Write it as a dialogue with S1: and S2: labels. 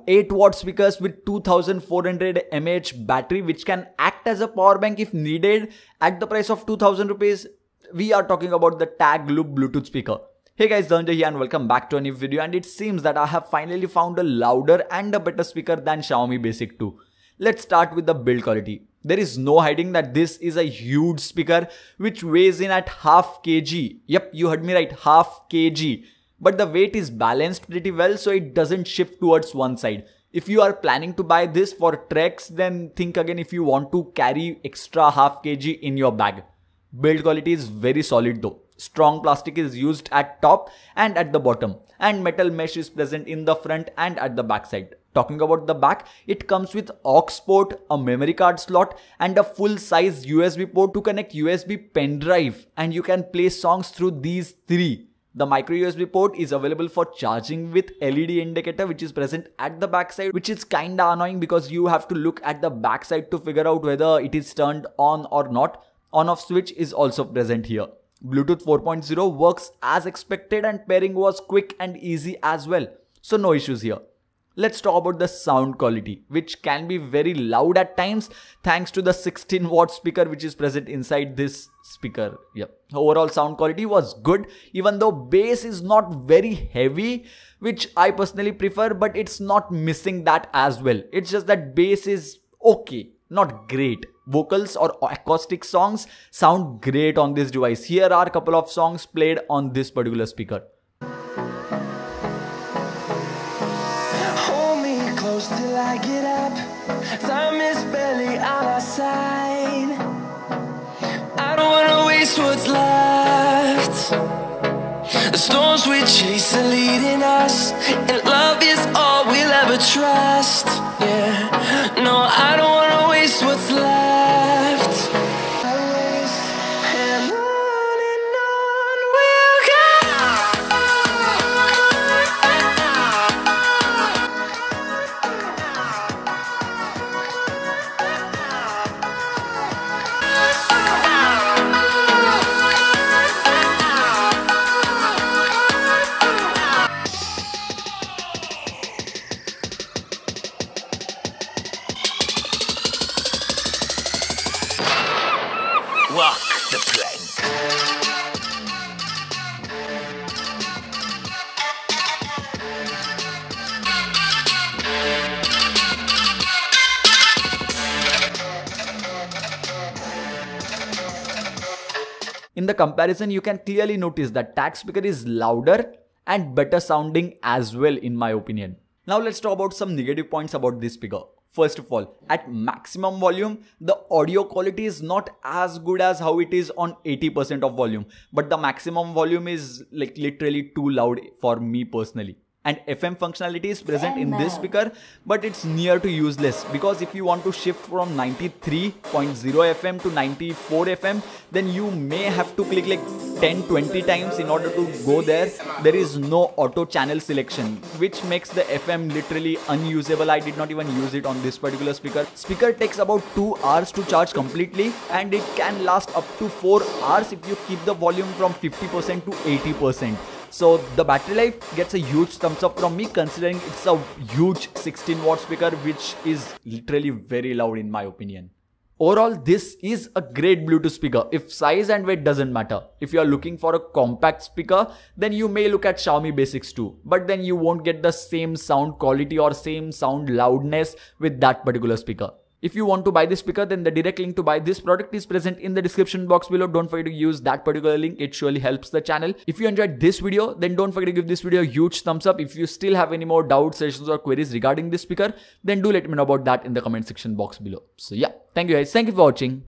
S1: 8-watt speakers with 2400 mAh battery which can act as a power bank if needed at the price of 2000 rupees. We are talking about the Tag Loop Bluetooth speaker. Hey guys, Dhananjay here and welcome back to a new video, and it seems that I have finally found a louder and a better speaker than Xiaomi Basic 2. Let's start with the build quality. There is no hiding that this is a huge speaker which weighs in at half kg. Yep, you heard me right, half kg. But the weight is balanced pretty well, so it doesn't shift towards one side. If you are planning to buy this for treks, then think again if you want to carry extra half kg in your bag. Build quality is very solid though. Strong plastic is used at top and at the bottom, and metal mesh is present in the front and at the back side. Talking about the back, it comes with aux port, a memory card slot, and a full-size USB port to connect USB pen drive, and you can play songs through these three. The micro USB port is available for charging with LED indicator which is present at the back side, which is kinda annoying because you have to look at the back side to figure out whether it is turned on or not. On-off switch is also present here. Bluetooth 4.0 works as expected and pairing was quick and easy as well. So no issues here. Let's talk about the sound quality, which can be very loud at times thanks to the 16-watt speaker which is present inside this speaker. Yep. Overall sound quality was good, even though bass is not very heavy, which I personally prefer, but it's not missing that as well. It's just that bass is okay, not great. Vocals or acoustic songs sound great on this device. Here are a couple of songs played on this particular speaker.
S2: Close till I get up, time is barely on our side. I don't wanna waste what's left. The storms we chase are leading us, and love is all we'll ever trust. Yeah, no, I don't wanna waste what's left. And on we'll go. Walk the plank.
S1: In the comparison, you can clearly notice that Tag speaker is louder and better sounding as well in my opinion. Now let's talk about some negative points about this speaker. First of all, at maximum volume, the audio quality is not as good as how it is on 80% of volume. But the maximum volume is like literally too loud for me personally. And FM functionality is present in this speaker, but it's near to useless because if you want to shift from 93.0 FM to 94 FM, then you may have to click like 10-20 times in order to go there. There is no auto channel selection, which makes the FM literally unusable. I did not even use it on this particular speaker. Speaker takes about 2 hours to charge completely, and it can last up to 4 hours if you keep the volume from 50% to 80%. So the battery life gets a huge thumbs up from me, considering it's a huge 16-watt speaker which is literally very loud in my opinion. Overall, this is a great Bluetooth speaker if size and weight doesn't matter. If you are looking for a compact speaker, then you may look at Xiaomi Basics 2, but then you won't get the same sound quality or same sound loudness with that particular speaker. If you want to buy this speaker, then the direct link to buy this product is present in the description box below. Don't forget to use that particular link. It surely helps the channel. If you enjoyed this video, then don't forget to give this video a huge thumbs up. If you still have any more doubts, suggestions or queries regarding this speaker, then do let me know about that in the comment section box below. So yeah, thank you guys. Thank you for watching.